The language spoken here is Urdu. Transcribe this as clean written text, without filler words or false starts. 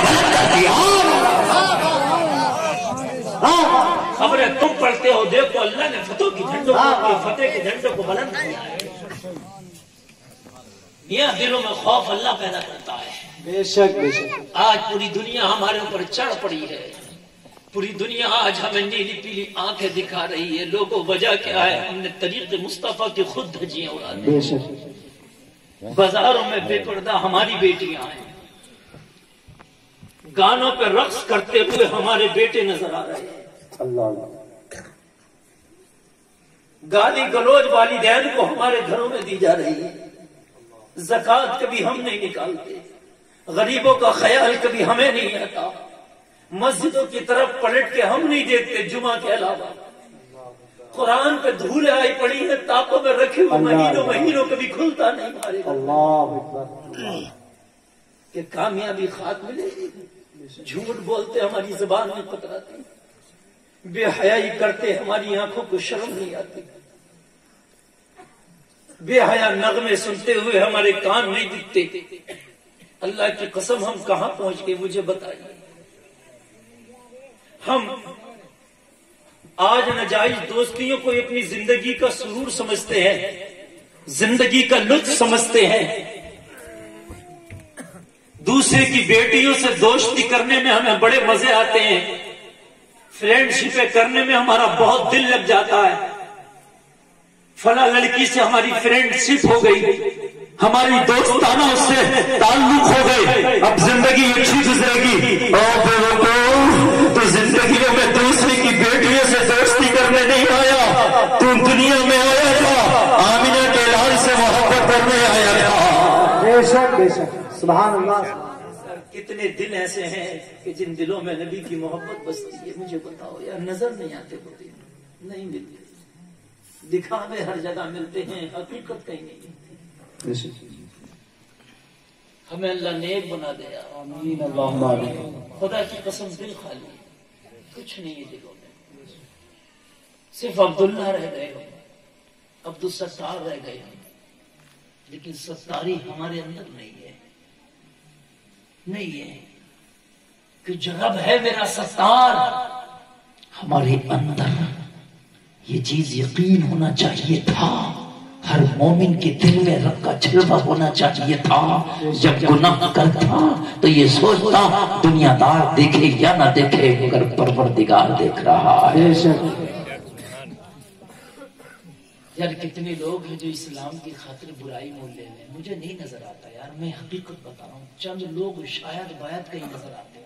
بلند کر دیا۔ خبریں تم پڑھتے ہو، دیکھو اللہ نے فتح کی جھنڈوں کو، فتح کے جھنڈوں کو بلند کیا ہے۔ یہ دلوں میں خوف اللہ پیدا کرتا ہے۔ بے شک بے شک۔ آج پوری دنیا ہمارے اوپر چڑھ پڑی ہے، پوری دنیا آج ہمیں نیلی پیلی آنکھیں دکھا رہی ہے۔ لوگوں وجہ کیا ہے؟ ہم نے طریق مصطفیٰ کی خود دھجیاں اڑا دی۔ بے شک۔ بازاروں میں بے پردہ ہماری بیٹیاں ہیں، گانوں پہ رقص کرتے ہوئے ہمارے بیٹے نظر آ رہے ہیں۔ اللہ اللہ۔ گالی گلوچ والدین کو ہمارے گھروں میں دی جا رہی ہے۔ زکوٰۃ کبھی ہم نہیں نکالتے، غریبوں کا خیال کبھی ہمیں نہیں آتا، مسجدوں کی طرف پلٹ کے ہم نہیں دیکھتے جمعہ کے علاوہ۔ قرآن پہ دھولیں آئی پڑی ہے، تاپوں میں رکھے ہوئے مہینوں کبھی کھلتا نہیں ہمارے گھر۔ اللہ اکبر۔ کہ کامیابی خاک ملے گی، جھوٹ بولتے ہماری زبان میں پتراتی، بے حیائی کرتے ہماری آنکھوں کو شرم نہیں آتی، بے حیا نغمے سنتے ہوئے ہمارے کان نہیں دکھتے۔ اللہ کی قسم ہم کہاں پہنچ گئے مجھے بتائیے۔ ہم آج ناجائز دوستیوں کو اپنی زندگی کا سرور سمجھتے ہیں، زندگی کا لطف سمجھتے ہیں۔ دوسرے کی بیٹیوں سے دوستی کرنے میں ہمیں بڑے مزے آتے ہیں، فرینڈ شپیں کرنے میں ہمارا بہت دل لگ جاتا ہے۔ فلاں لڑکی سے ہماری فرینڈ شپ ہو گئی، ہماری دوستانہ اس سے تعلق ہو گئے، اب زندگی اچھی گزرے گی۔ اور تو زندگیوں میں دوسرے کی بیٹیوں سے دوستی کرنے نہیں آیا، تو دنیا میں آیا تھا آمینہ کے لال سے محبت کرنے آیا تھا۔ بے شک بے شک۔ سبحان اللہ۔ کتنے دل ایسے ہیں کہ جن دلوں میں نبی کی محبت بستی ہے، مجھے بتاؤ یار، نظر نہیں آتے ہوتے، نہیں ملتے، دکھاوے ہر جگہ ملتے ہیں، حقیقت کہیں نہیں ملتی۔ ہمیں اللہ نیک بنا دے یار، آمین اللہم آمین۔ خدا کی قسم دل خالی ہے، کچھ نہیں ہے دلوں میں، صرف عبداللہ رہ گئے ہو، عبدالستار رہ گئے ہو، لیکن ستاری ہمارے اندر نہیں ہے، نہیں ہے کہ جو رب ہے میرا ستار ہمارے اندر، یہ چیز یقین ہونا چاہیے تھا، ہر مومن کے دل میں رب کا جلوہ ہونا چاہیے تھا۔ جب گناہ کرتا تو یہ سوچتا دنیا دار دیکھے یا نہ دیکھے مگر پروردگار دیکھ رہا ہے۔ یار کتنے لوگ ہیں جو اسلام کی خاطر برائی مول لے لیں، مجھے نہیں نظر آتا یار، میں حقیقت بتا رہا ہوں، چند لوگ شاید باید کہیں نظر آتے